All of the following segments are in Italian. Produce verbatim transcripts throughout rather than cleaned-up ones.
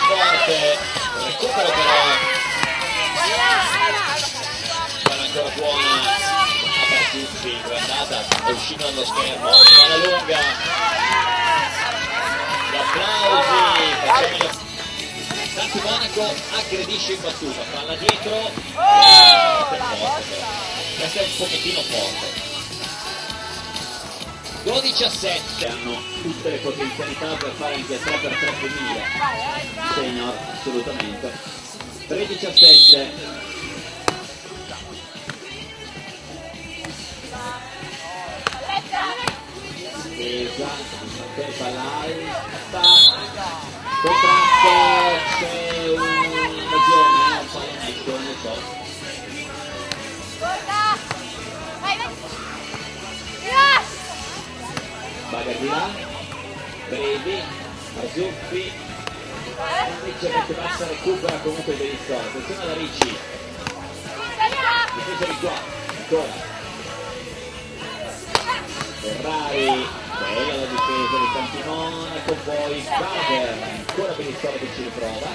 forte, recupero però palla ancora buona a Barzuffi, grandata, è uscita dallo schermo, palla lunga, gli applausi, facciamo gli Tanti Monaco aggredisce in battuta, palla dietro, eh, questa è un pochettino forte. dodici a sette, hanno tutte le potenzialità per fare anche tre per tre femminile, senior assolutamente. tredici a sette, difesa per palla alta, contrasto, c'è un'occasione, un pallonetto, non lo so. Baga di là, Brevi, Barzuffi, invece che passa recupera comunque il Benissolo, attenzione alla Ricci, difesa di qua, ancora, Ferrari, bella la difesa di Tanti Monaco, poi Faber, ancora Benissolo che ci riprova,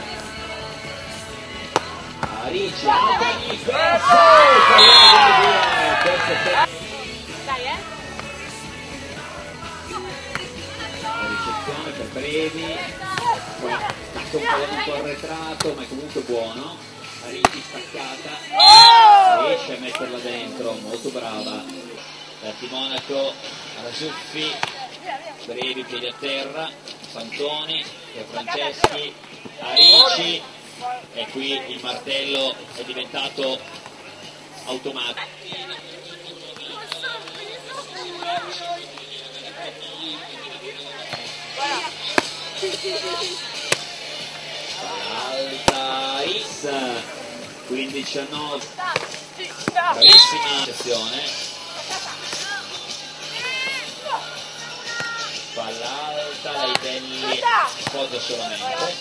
a Ricci, altra difesa, questo è per Brevi, poi stacca un po' arretrato ma è comunque buono, Ricci staccata, riesce a metterla dentro, molto brava, Tanti Monaco, Barzuffi, Brevi piedi a terra, Fantoni, Franceschi, Ricci e qui il martello è diventato automatico. Alta Is, quindici a nove, bravissima sessione, palla alta, Laidelli appoggia solamente,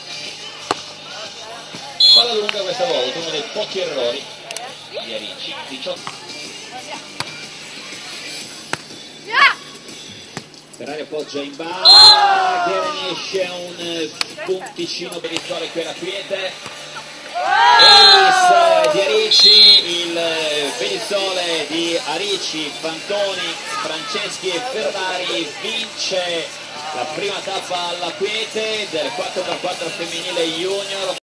palla lunga questa volta, uno dei pochi errori di Ricci, diciotto. Ferrari appoggia in barra, che riesce un punticino per vittoria qui alla quiete. Ellis di Ricci, il Benissole di Ricci, Fantoni, Franceschi e Ferrari vince la prima tappa alla quiete del quattro per quattro femminile junior.